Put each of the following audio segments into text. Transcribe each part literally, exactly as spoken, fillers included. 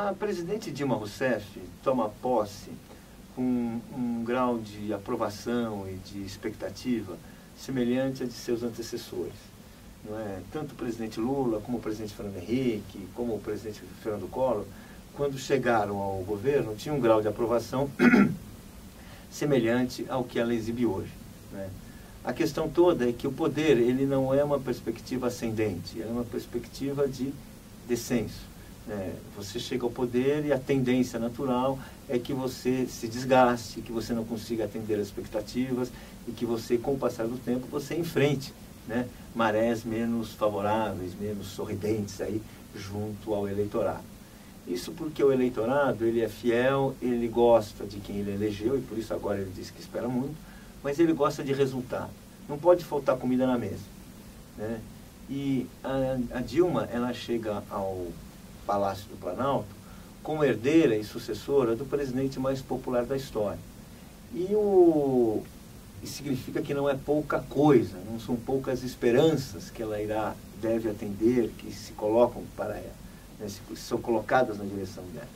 A presidente Dilma Rousseff toma posse com um, um grau de aprovação e de expectativa semelhante a de seus antecessores. Não é? Tanto o presidente Lula, como o presidente Fernando Henrique, como o presidente Fernando Collor, quando chegaram ao governo, tinham um grau de aprovação semelhante ao que ela exibe hoje. Né? A questão toda é que o poder ele não é uma perspectiva ascendente, é uma perspectiva de descenso. Né? Você chega ao poder e a tendência natural é que você se desgaste, que você não consiga atender as expectativas e que você, com o passar do tempo, você enfrente, né, marés menos favoráveis, menos sorridentes aí junto ao eleitorado. Isso porque o eleitorado ele é fiel, ele gosta de quem ele elegeu e por isso agora ele diz que espera muito, mas ele gosta de resultado. Não pode faltar comida na mesa. Né? E a, a Dilma, ela chega ao Palácio do Planalto como herdeira e sucessora do presidente mais popular da história. E o, isso significa que não é pouca coisa, não são poucas esperanças que ela irá, deve atender, que se colocam para ela, né, se, são colocadas na direção dela.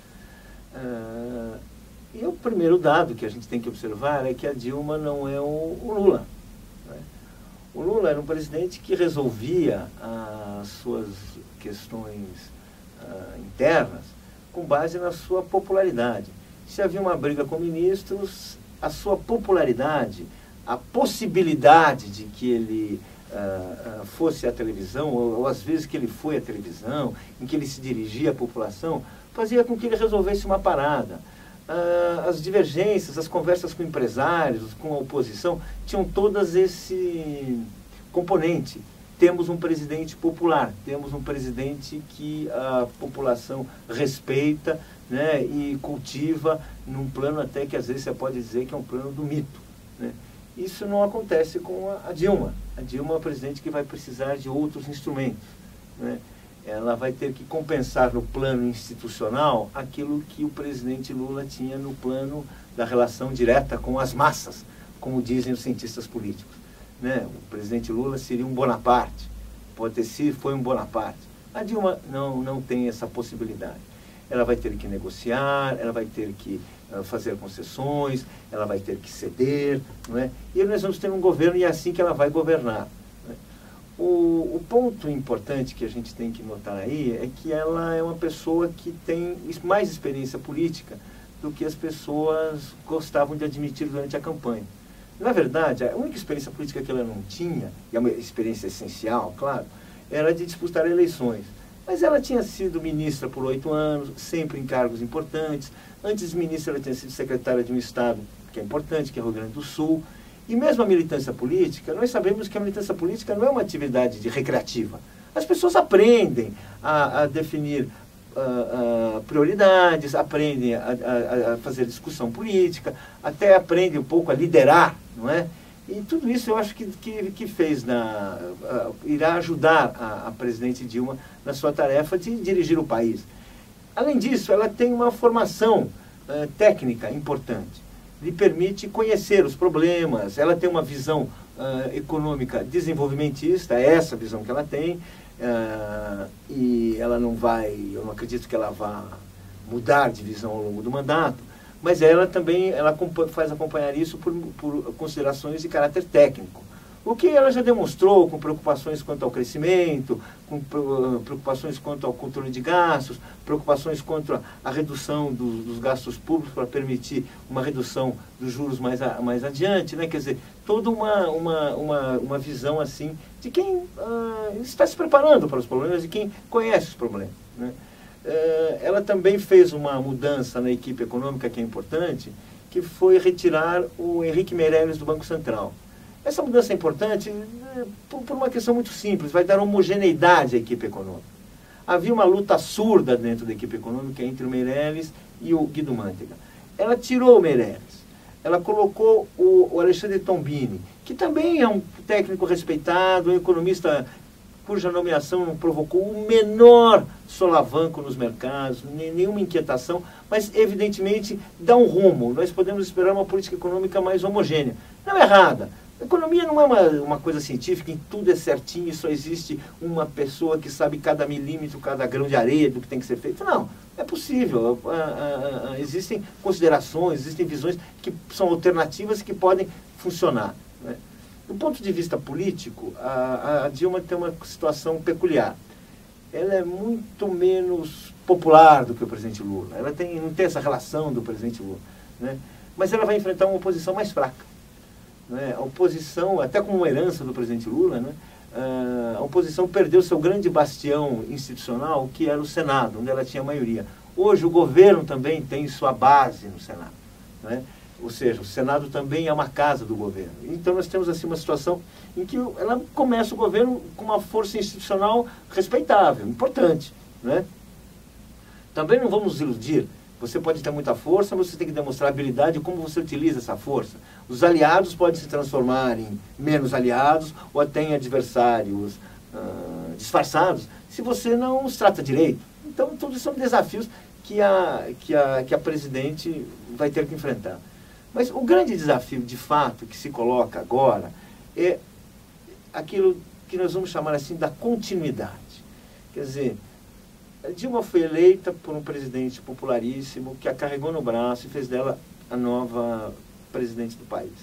Ah, e o primeiro dado que a gente tem que observar é que a Dilma não é o, o Lula. Né? O Lula era um presidente que resolvia as suas questões ah, internas com base na sua popularidade. Se havia uma briga com ministros, a sua popularidade, a possibilidade de que ele uh, uh, fosse à televisão, ou, ou às vezes que ele foi à televisão, em que ele se dirigia à população, fazia com que ele resolvesse uma parada. Uh, as divergências, as conversas com empresários, com a oposição, tinham todas esse componente. Temos um presidente popular, temos um presidente que a população respeita, né, e cultiva num plano até que às vezes você pode dizer que é um plano do mito. Né? Isso não acontece com a Dilma. A Dilma é uma presidente que vai precisar de outros instrumentos. Né? Ela vai ter que compensar no plano institucional aquilo que o presidente Lula tinha no plano da relação direta com as massas, como dizem os cientistas políticos. Né? O presidente Lula seria um Bonaparte, pode ter sido, foi um Bonaparte. A Dilma não, não tem essa possibilidade. Ela vai ter que negociar, ela vai ter que uh, fazer concessões, ela vai ter que ceder, não é? E nós vamos ter um governo e é assim que ela vai governar. Né? O, o ponto importante que a gente tem que notar aí é que ela é uma pessoa que tem mais experiência política do que as pessoas gostavam de admitir durante a campanha. Na verdade, a única experiência política que ela não tinha, e é uma experiência essencial, claro, era de disputar eleições. Mas ela tinha sido ministra por oito anos, sempre em cargos importantes. Antes de ministra, ela tinha sido secretária de um estado que é importante, que é o Rio Grande do Sul. E mesmo a militância política, nós sabemos que a militância política não é uma atividade de recreativa. As pessoas aprendem a, a definir Uh, uh, prioridades, aprendem a, a, a fazer discussão política, até aprendem um pouco a liderar, não é? E tudo isso eu acho que, que, que fez, na, uh, irá ajudar a, a presidente Dilma na sua tarefa de dirigir o país. Além disso, ela tem uma formação uh, técnica importante, lhe permite conhecer os problemas, ela tem uma visão uh, econômica desenvolvimentista, é essa visão que ela tem. Uh, e ela não vai, eu não acredito que ela vá mudar de visão ao longo do mandato, mas ela também ela faz acompanhar isso por, por considerações de caráter técnico. O que ela já demonstrou com preocupações quanto ao crescimento, com preocupações quanto ao controle de gastos, preocupações quanto à redução dos, dos gastos públicos para permitir uma redução dos juros mais, a, mais adiante, né? Quer dizer, toda uma, uma, uma, uma visão assim de quem uh, está se preparando para os problemas, de quem conhece os problemas. Né? Uh, ela também fez uma mudança na equipe econômica que é importante, que foi retirar o Henrique Meirelles do Banco Central. Essa mudança é importante por, por uma questão muito simples, vai dar homogeneidade à equipe econômica. Havia uma luta surda dentro da equipe econômica entre o Meirelles e o Guido Mantega. Ela tirou o Meirelles, ela colocou o, o Alexandre Tombini, que também é um técnico respeitado, um economista cuja nomeação não provocou o menor solavanco nos mercados, nem, nenhuma inquietação, mas evidentemente dá um rumo. Nós podemos esperar uma política econômica mais homogênea. Não é errada, Economia não é uma, uma coisa científica, em tudo é certinho, e só existe uma pessoa que sabe cada milímetro, cada grão de areia do que tem que ser feito. Não, é possível. Ah, ah, ah, existem considerações, existem visões que são alternativas e que podem funcionar, né? Do ponto de vista político, a, a Dilma tem uma situação peculiar. Ela é muito menos popular do que o presidente Lula. Ela tem, não tem essa relação do presidente Lula, né? Mas ela vai enfrentar uma oposição mais fraca. Né? A oposição, até como uma herança do presidente Lula, né? A oposição perdeu seu grande bastião institucional, que era o Senado, onde ela tinha maioria. Hoje o governo também tem sua base no Senado, né? Ou seja, o Senado também é uma casa do governo. Então nós temos assim uma situação em que ela começa o governo com uma força institucional respeitável, importante, né? Também não vamos nos iludir. Você pode ter muita força, mas você tem que demonstrar habilidade como você utiliza essa força. Os aliados podem se transformar em menos aliados ou até em adversários ah, disfarçados, se você não os trata direito. Então, todos são desafios que a, que, a, que a presidente vai ter que enfrentar. Mas o grande desafio, de fato, que se coloca agora é aquilo que nós vamos chamar assim da continuidade. Quer dizer, a Dilma foi eleita por um presidente popularíssimo que a carregou no braço e fez dela a nova presidente do país.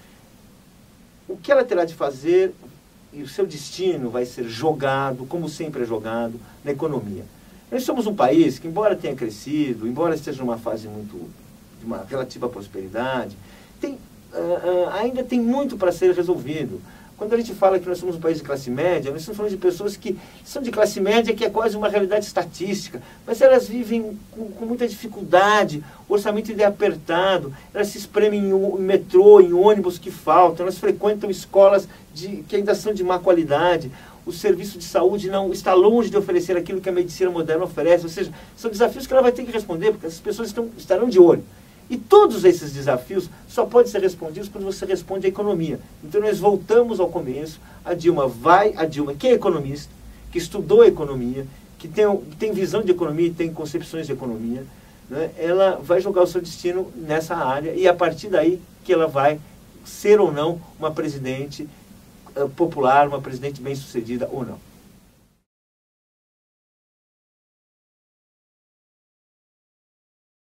O que ela terá de fazer e o seu destino vai ser jogado, como sempre é jogado, na economia. Nós somos um país que, embora tenha crescido, embora esteja numa fase muito, de uma relativa prosperidade, tem, uh, uh, ainda tem muito para ser resolvido. Quando a gente fala que nós somos um país de classe média, nós estamos falando de pessoas que são de classe média, que é quase uma realidade estatística, mas elas vivem com, com muita dificuldade, o orçamento é apertado, elas se espremem em, em metrô, em ônibus que faltam, elas frequentam escolas de, que ainda são de má qualidade, o serviço de saúde não está longe de oferecer aquilo que a medicina moderna oferece, ou seja, são desafios que ela vai ter que responder, porque essas pessoas estão, estarão de olho. E todos esses desafios só podem ser respondidos quando você responde à economia. Então nós voltamos ao começo, a Dilma vai, a Dilma que é economista, que estudou economia, que tem, tem visão de economia e tem concepções de economia, né? Ela vai jogar o seu destino nessa área e a partir daí que ela vai ser ou não uma presidente uh, popular, uma presidente bem-sucedida ou não.